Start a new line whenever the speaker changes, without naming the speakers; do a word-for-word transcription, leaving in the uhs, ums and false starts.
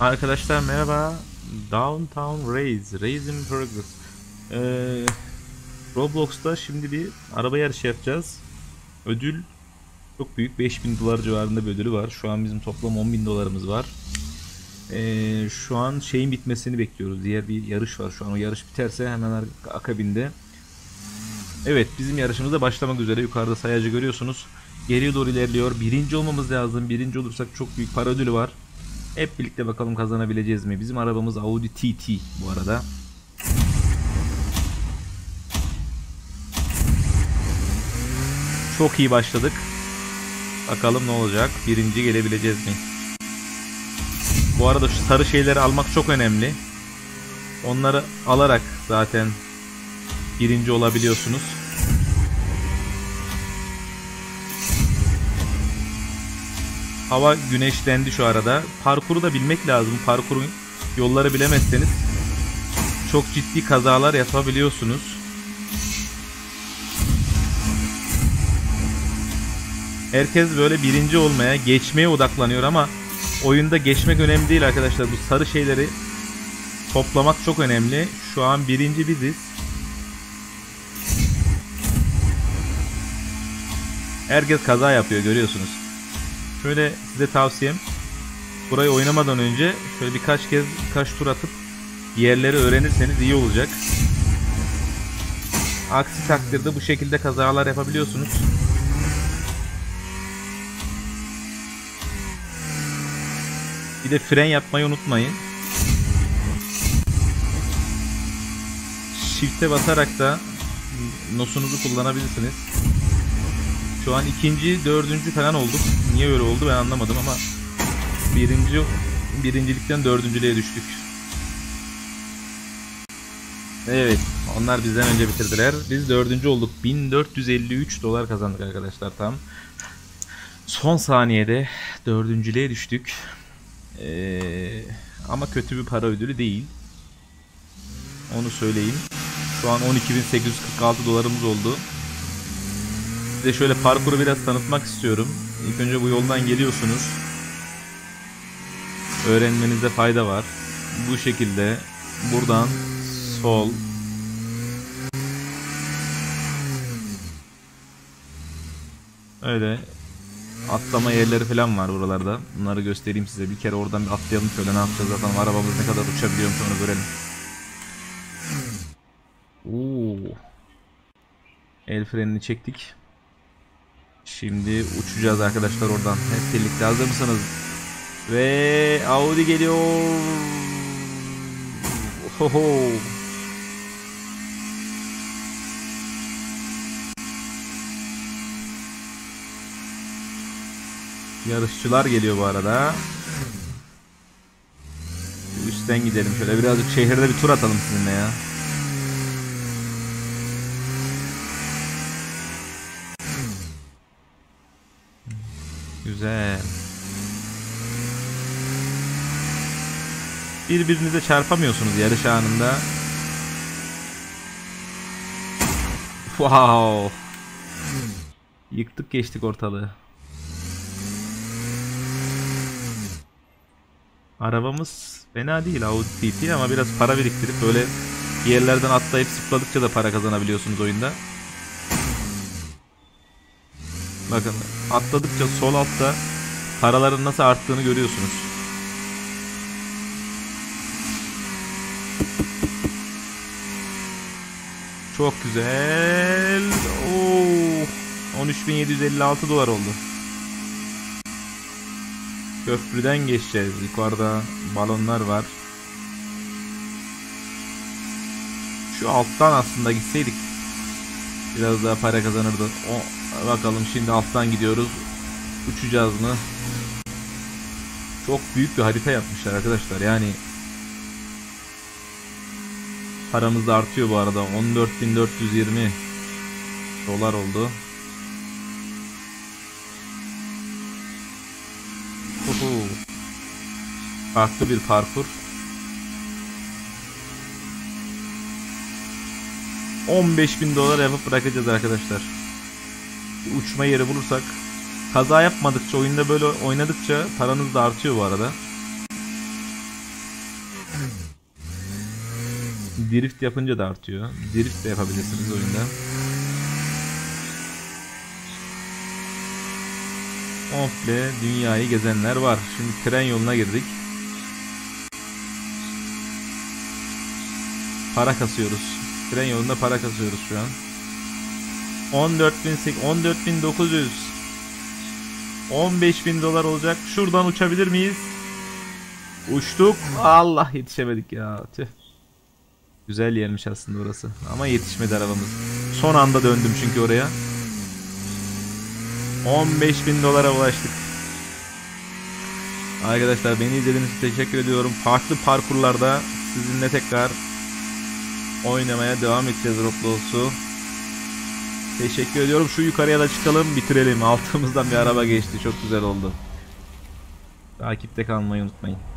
Arkadaşlar merhaba. Downtown Race, Race in Progress. Ee, Roblox'ta şimdi bir araba yarışı yapacağız. Ödül çok büyük, beş bin dolar civarında bir ödülü var. Şu an bizim toplam on bin dolarımız var. Ee, şu an şeyin bitmesini bekliyoruz. Diğer bir yarış var şu an. O yarış biterse hemen akabinde. Evet, bizim yarışımız da başlamak üzere. Yukarıda sayacı görüyorsunuz. Geriye doğru ilerliyor. Birinci olmamız lazım. Birinci olursak çok büyük para ödülü var. Hep birlikte bakalım kazanabileceğiz mi? Bizim arabamız Audi T T bu arada. Çok iyi başladık. Bakalım ne olacak? Birinci gelebileceğiz mi? Bu arada şu sarı şeyleri almak çok önemli. Onları alarak zaten birinci olabiliyorsunuz. Hava güneşlendi şu arada. Parkuru da bilmek lazım. Parkurun yolları bilemezseniz çok ciddi kazalar yapabiliyorsunuz. Herkes böyle birinci olmaya, geçmeye odaklanıyor ama oyunda geçmek önemli değil arkadaşlar. Bu sarı şeyleri toplamak çok önemli. Şu an birinci biziz. Herkes kaza yapıyor, görüyorsunuz. Şöyle size tavsiyem, burayı oynamadan önce şöyle birkaç kez birkaç tur atıp yerleri öğrenirseniz iyi olacak. Aksi takdirde bu şekilde kazalar yapabiliyorsunuz. Bir de fren yapmayı unutmayın. Shift'e basarak da nosunuzu kullanabilirsiniz. Şu an ikinci, dördüncü falan olduk. Niye öyle oldu ben anlamadım ama birinci, birincilikten dördüncülüğe düştük. Evet, onlar bizden önce bitirdiler. Biz dördüncü olduk. bin dört yüz elli üç dolar kazandık arkadaşlar tam. Son saniyede dördüncülüğe düştük. Ee, ama kötü bir para ödülü değil. Onu söyleyeyim. Şu an on iki bin sekiz yüz kırk altı dolarımız oldu. Size şöyle parkuru biraz tanıtmak istiyorum. İlk önce bu yoldan geliyorsunuz. Öğrenmenizde fayda var. Bu şekilde buradan sol, öyle atlama yerleri falan var buralarda. Bunları göstereyim size. Bir kere oradan bir atlayalım şöyle, ne yapacağız zaten. Arabamız ne kadar uçabiliyor sonra görelim. Oo. El frenini çektik. Şimdi uçacağız arkadaşlar oradan. Hep birlikte, hazır mısınız? Ve Audi geliyor. Ohoho. Yarışçılar geliyor bu arada. Üstten gidelim şöyle, birazcık şehirde bir tur atalım sizinle ya. Güzel. Birbirinize çarpamıyorsunuz yarış anında. Wow. Yıktık geçtik ortalığı. Arabamız fena değil Audi T T ama biraz para biriktirip böyle yerlerden atlayıp zıpladıkça da para kazanabiliyorsunuz oyunda. Bakın, atladıkça sol altta paraların nasıl arttığını görüyorsunuz. Çok güzel. Oo, on üç bin yedi yüz elli altı dolar oldu. Köprüden geçeceğiz. Yukarıda balonlar var. Şu alttan aslında gitseydik biraz daha para kazanırdı. O, bakalım şimdi alttan gidiyoruz. Uçacağız mı? Çok büyük bir harita yapmışlar arkadaşlar. Yani paramız da artıyor bu arada. on dört bin dört yüz yirmi dolar oldu. Uhu. Farklı bir parkur. on beş bin dolar yapıp bırakacağız arkadaşlar. Bir uçma yeri bulursak. Kaza yapmadıkça, oyunda böyle oynadıkça paranız da artıyor bu arada. Drift yapınca da artıyor. Drift de yapabilirsiniz oyunda. Komple dünyayı gezenler var. Şimdi tren yoluna girdik. Para kasıyoruz. Tren yolunda para kasıyoruz şu an. on dört bin dokuz yüz, on beş bin dolar olacak. Şuradan uçabilir miyiz? Uçtuk. Allah, yetişemedik ya. Tüh. Güzel yermiş aslında burası. Ama yetişmedi arabamız. Son anda döndüm çünkü oraya. on beş bin dolara ulaştık. Arkadaşlar, beni izlediğiniz için teşekkür ediyorum. Farklı parkurlarda sizinle tekrar oynamaya devam edeceğiz Roblox'u. Teşekkür ediyorum. Şu yukarıya da çıkalım, bitirelim. Altımızdan bir araba geçti. Çok güzel oldu. Takipte kalmayı unutmayın.